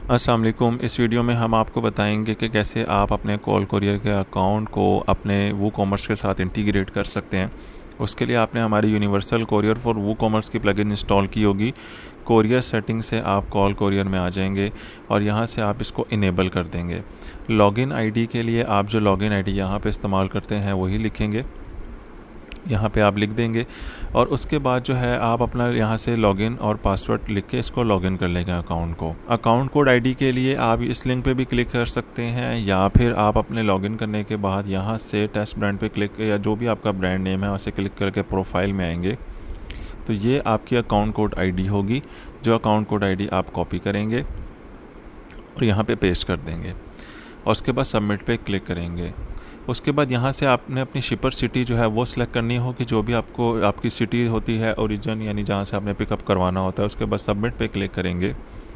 अस्सलाम वालेकुम। इस वीडियो में हम आपको बताएंगे कि कैसे आप अपने कॉल कोरियर के अकाउंट को अपने वूकॉमर्स के साथ इंटीग्रेट कर सकते हैं। उसके लिए आपने हमारी यूनिवर्सल कोरियर फॉर वूकॉमर्स की प्लगइन इंस्टॉल की होगी। कोरियर सेटिंग से आप कॉल कोरियर में आ जाएंगे और यहाँ से आप इसको इनेबल कर देंगे। लॉगिन आईडी के लिए आप जो लॉगिन आईडी यहाँ पे इस्तेमाल करते हैं वही लिखेंगे, यहाँ पे आप लिख देंगे और उसके बाद जो है आप अपना यहाँ से लॉगिन और पासवर्ड लिख के इसको लॉगिन कर लेंगे अकाउंट को। अकाउंट कोड आईडी के लिए आप इस लिंक पे भी क्लिक कर सकते हैं या फिर आप अपने लॉगिन करने के बाद यहाँ से टेस्ट ब्रांड पे क्लिक या जो भी आपका ब्रांड नेम है वहाँ से क्लिक करके प्रोफाइल में आएंगे तो ये आपकी अकाउंट कोड आईडी होगी। जो अकाउंट कोड आईडी आप कॉपी करेंगे और यहाँ पे पेस्ट कर देंगे और उसके बाद सबमिट पे क्लिक करेंगे। उसके बाद यहाँ से आपने अपनी शिपर सिटी जो है वो सिलेक्ट करनी होगी, जो भी आपको आपकी सिटी होती है ओरिजिन, यानी जहाँ से आपने पिकअप करवाना होता है। उसके बाद सबमिट पे क्लिक करेंगे।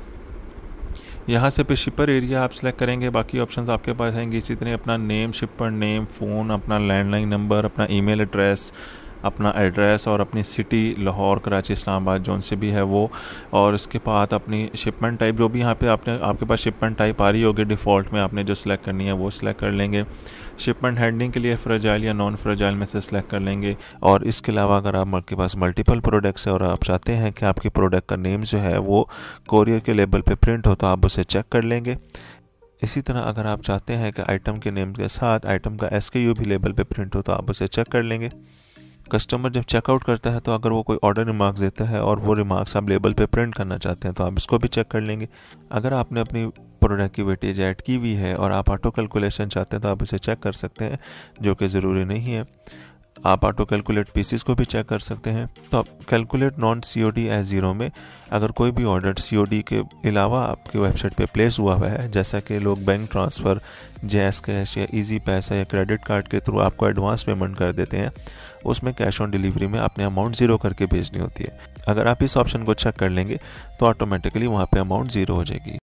यहाँ से पे शिपर एरिया आप सिलेक्ट करेंगे, बाकी ऑप्शंस आपके पास आएंगे। इसी तरह अपना नेम, शिपर नेम, फ़ोन, अपना लैंडलाइन नंबर, अपना ईमेल एड्रेस, अपना एड्रेस और अपनी सिटी लाहौर, कराची, इस्लामाबाद जोन से भी है वो। और इसके बाद अपनी शिपमेंट टाइप जो भी यहाँ पे आपके पास शिपमेंट टाइप आ रही होगी डिफ़ॉल्ट में, आपने जो सिलेक्ट करनी है वो सिलेक्ट कर लेंगे। शिपमेंट हैंडलिंग के लिए फ्रेजाइल या नॉन फ्रेजाइल में से सिलेक्ट कर लेंगे। और इसके अलावा अगर आपके पास मल्टीपल प्रोडक्ट्स है और आप चाहते हैं कि आपके प्रोडक्ट का नेम जो है वो कोरियर के लेबल पे प्रिंट हो तो आप उसे चेक कर लेंगे। इसी तरह अगर आप चाहते हैं कि आइटम के नेम के साथ आइटम का SKU भी लेबल पे प्रिंट हो तो आप उसे चेक कर लेंगे। कस्टमर जब चेकआउट करता है तो अगर वो कोई ऑर्डर रिमार्क्स देता है और वो रिमार्क्स आप लेबल पे प्रिंट करना चाहते हैं तो आप इसको भी चेक कर लेंगे। अगर आपने अपनी प्रोडक्ट की वेटेज ऐड की हुई है और आप ऑटो कैलकुलेशन चाहते हैं तो आप इसे चेक कर सकते हैं, जो कि ज़रूरी नहीं है। आप ऑटो कैलकुलेट पीसीस को भी चेक कर सकते हैं। तो आप calculate non COD as zero में अगर कोई भी ऑर्डर COD के अलावा आपकी वेबसाइट पे प्लेस हुआ है, जैसा कि लोग बैंक ट्रांसफ़र, जैस कैश या इजी पैसा या क्रेडिट कार्ड के थ्रू आपको एडवांस पेमेंट कर देते हैं, उसमें कैश ऑन डिलीवरी में आपने अमाउंट ज़ीरो करके भेजनी होती है। अगर आप इस ऑप्शन को चेक कर लेंगे तो ऑटोमेटिकली वहाँ पर अमाउंट ज़ीरो हो जाएगी।